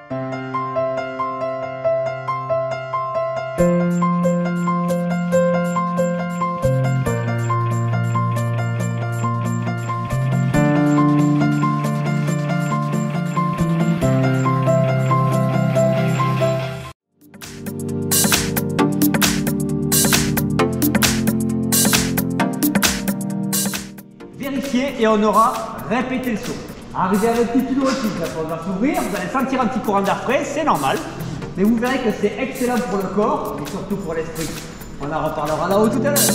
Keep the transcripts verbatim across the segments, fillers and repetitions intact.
Et on aura répété le saut. Arrivé à votre petit tuyau aussi, on va s'ouvrir, vous allez sentir un petit courant d'air frais, c'est normal. Mais vous verrez que c'est excellent pour le corps et surtout pour l'esprit. On en reparlera là-haut tout à l'heure.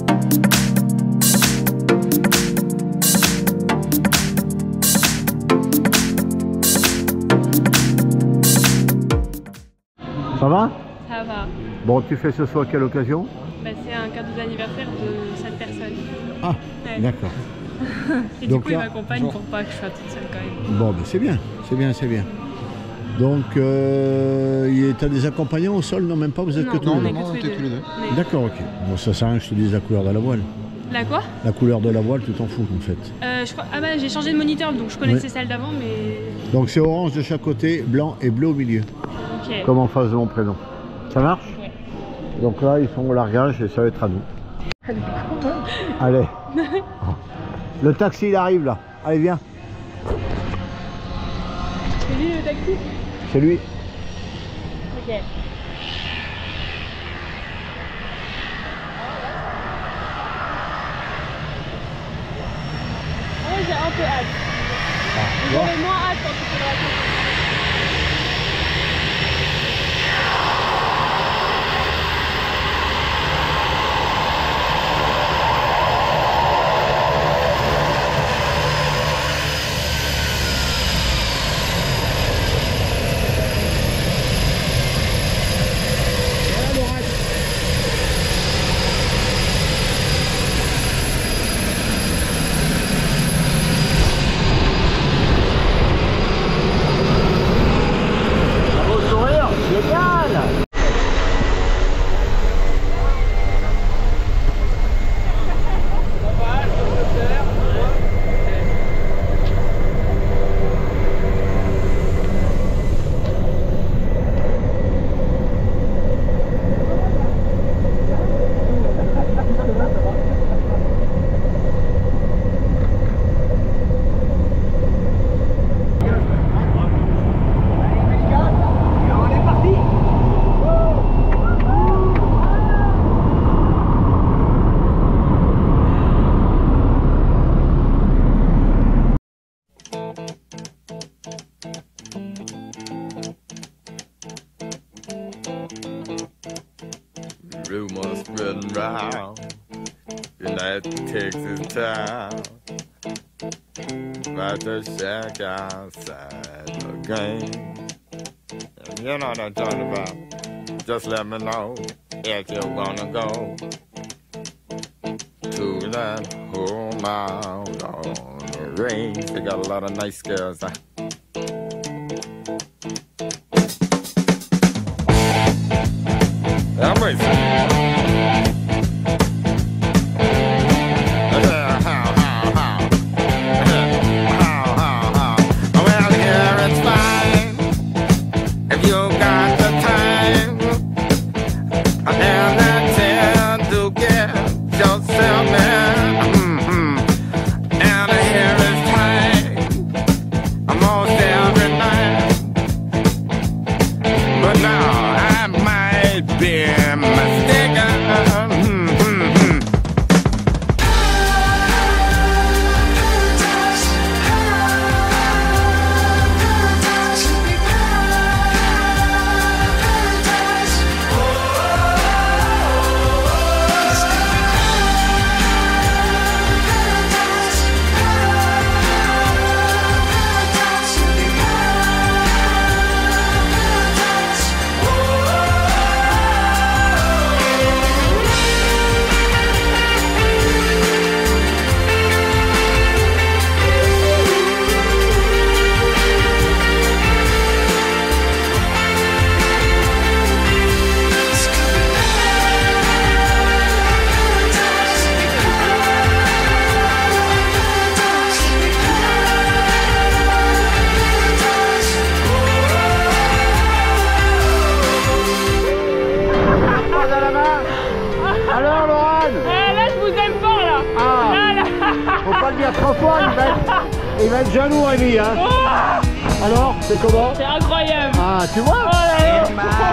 Ça va? Ça va. Bon, tu fais ce soir à quelle occasion? Bah, c'est un cadeau d'anniversaire de cette personne. Ah, ouais. D'accord. Et Donc du coup, là, il m'accompagne bon. pour pas que je sois toute seule quand même. Bon, ben c'est bien, c'est bien, c'est bien. Donc, euh, tu as des accompagnants au sol? Non, même pas, vous êtes non, que tous non, les on deux? est que tous les deux. Mais... D'accord, ok. Bon, ça sert à rien que je te dise la couleur de la voile. La quoi? La couleur de la voile, tu t'en fous en fait. euh, je crois... Ah bah j'ai changé de moniteur, donc je connaissais oui. celle d'avant, mais... Donc c'est orange de chaque côté, blanc et bleu au milieu. Ok. Comme en face de mon prénom. Ça marche? Ouais. Donc là, ils sont au largage et ça va être à nous. Allez. Le taxi, il arrive là. Allez, viens. C'est lui le taxi? C'est lui. Ok. Ouais, j'ai un peu hâte. Ah, j'aurais moins hâte quand tu fais le raconter. Rumors spreading round United Texas town about the shack outside the game. And you know what I'm talking about. Just let me know if you wanna go to that home out on the range. They got a lot of nice girls. Huh? I'm racing. I'm va être jaloux, Rémi, hein. Oh, alors, c'est comment? c'est incroyable. Ah, tu vois? Oh là là.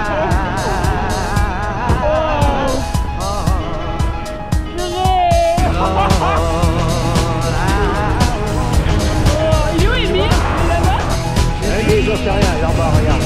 Il est où, Émile? Il est là-bas? Rémi, j'en sais rien, il est en bas, regarde.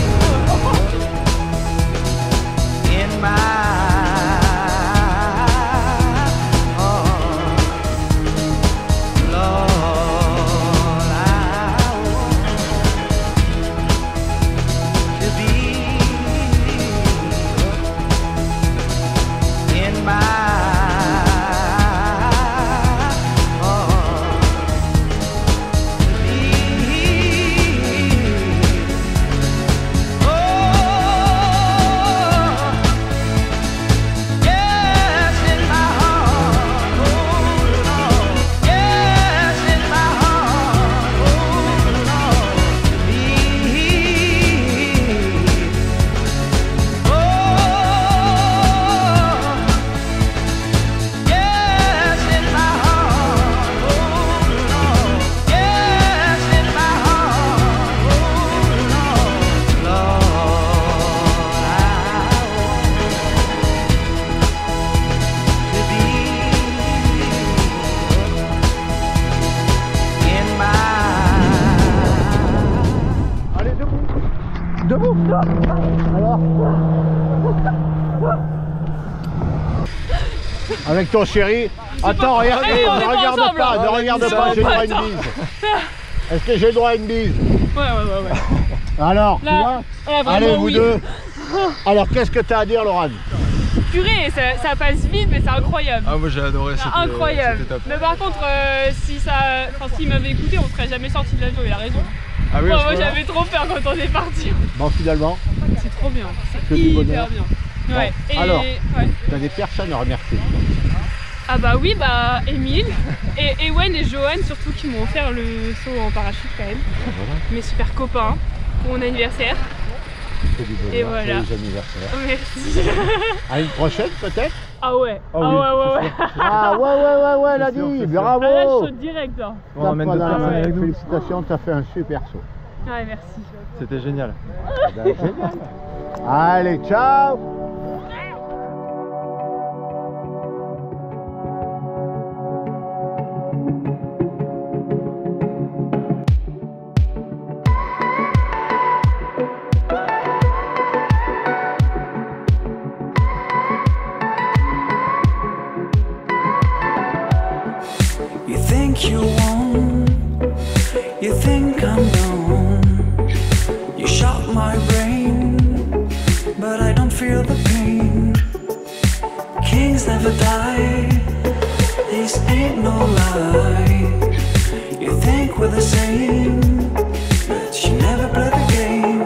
Debout. Alors avec ton chéri. Attends, regarde, Allez, on ne est pas regarde ensemble, pas, hein. ne regarde pas, j'ai droit à une bise. Est-ce que j'ai droit à une bise? Ouais, ouais, ouais, ouais. Alors, Là, tu vois ouais, vraiment, allez, vous oui. deux. Alors, qu'est-ce que tu as à dire, Laurent? Purée, ça, ça passe vite, mais c'est incroyable. Ah, moi j'ai adoré, C'est c'était incroyable. c'était top. Mais par contre, euh, si ça, enfin, s'il m'avait écouté, on serait jamais sorti de l'avion. Il a raison. Ah oui, Moi, à ce moi point-là. j'avais trop peur quand on est parti. Bon, finalement, C'est trop bien. Que C'est du hyper bonheur. bien. Ouais. Bon, Et alors. ouais. tu as des personnes à remercier. Ah bah oui, bah Émile et Ewen et Johan surtout qui m'ont offert le saut en parachute quand même. Voilà. Mes super copains pour mon anniversaire. Que du bonheur, Et voilà. joyeux anniversaire. Merci. À une prochaine, peut-être? Ah ouais. Ah Ah oui, ouais, ouais, ouais. Ah, ouais, ouais, ouais, ouais, elle a C'est sûr, dit, c'est sûr. bravo! Ah là, je saute direct. Hein. On ramène de Tape-moi dans la personnes main. avec nous. Félicitations, tu as fait un super saut. Ouais, merci. C'était génial. Ben, génial. Allez, ciao! You think you won, you think I'm done. You shot my brain, but I don't feel the pain. Kings never die, this ain't no lie. You think we're the same, but you never play the game.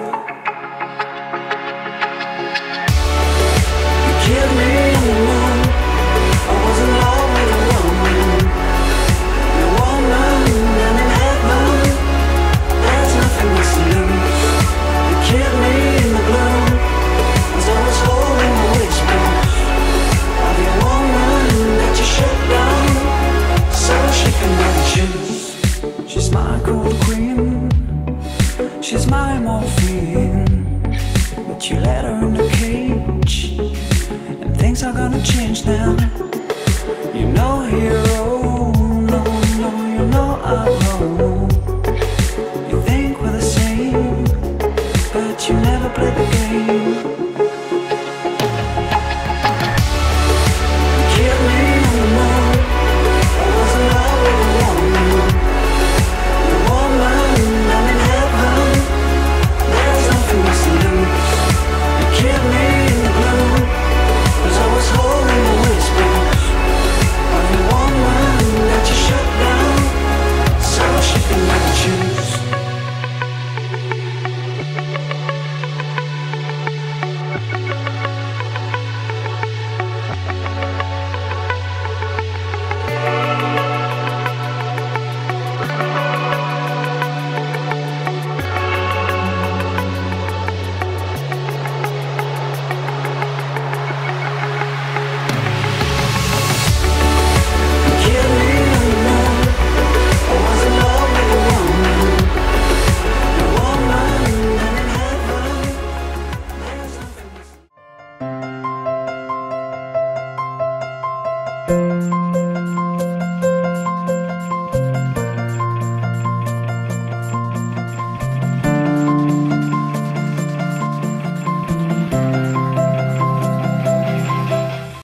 You killed me in the moon, I was in love with a woman. You're a woman and in heaven, there's nothing else to lose. You killed me in the gloom, as I was holding the whispers of your woman that you shut down, so she can never choose. She's my cold queen, she's my morphine, but you let her in the cage, and things are gonna change now. You know, hero, no, no, you know I'm wrong. You think we're the same, but you never play the game. You killed me on the moon, I was in love with a woman. The woman, I'm in heaven, there's nothing else to lose. You killed me in the gloom, as I was holding the whispers of the woman that you shut down, so she can never choose. Thank